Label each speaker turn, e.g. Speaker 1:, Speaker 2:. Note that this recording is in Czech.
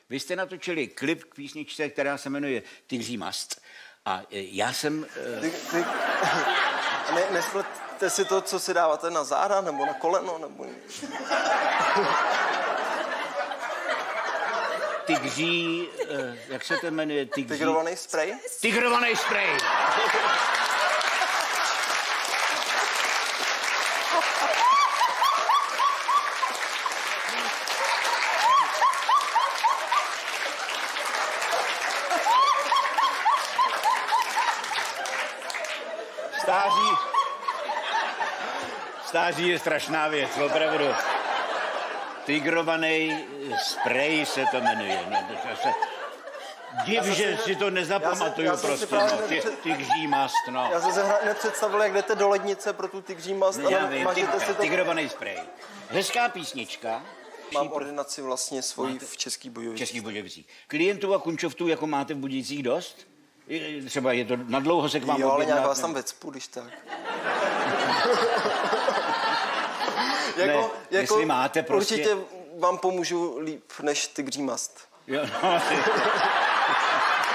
Speaker 1: Vy jste natočili klip k písničce, která se jmenuje Tygří mast. A já jsem...
Speaker 2: Nesplete si to, co si dáváte na záda, nebo na koleno, nebo...
Speaker 1: Tygří... jak se to jmenuje?
Speaker 2: Tigrovaný sprej?
Speaker 1: Tigrovaný sprej! Stáří je strašná věc, opravdu. Tigrovaný sprej se to jmenuje. Div, že si to nezapamatuju prostě. Tygří mast, no.
Speaker 2: Já jsem se nepředstavil, jak jdete do lednice pro tu tygří mast.
Speaker 1: Já vím, tigrovaný sprej. Hezká písnička.
Speaker 2: Mám ordinaci vlastně svoji v Českých Budějovicích.
Speaker 1: Klientů a kunčoftů jako máte v Budějcích dost? Třeba je to nadlouho se k vám
Speaker 2: objednat? Jo, ale nějak vás tam vecpu, když tak.
Speaker 1: Jestli máte prostě...
Speaker 2: Určitě vám pomůžu líp než tygří mast.
Speaker 1: Jo, no,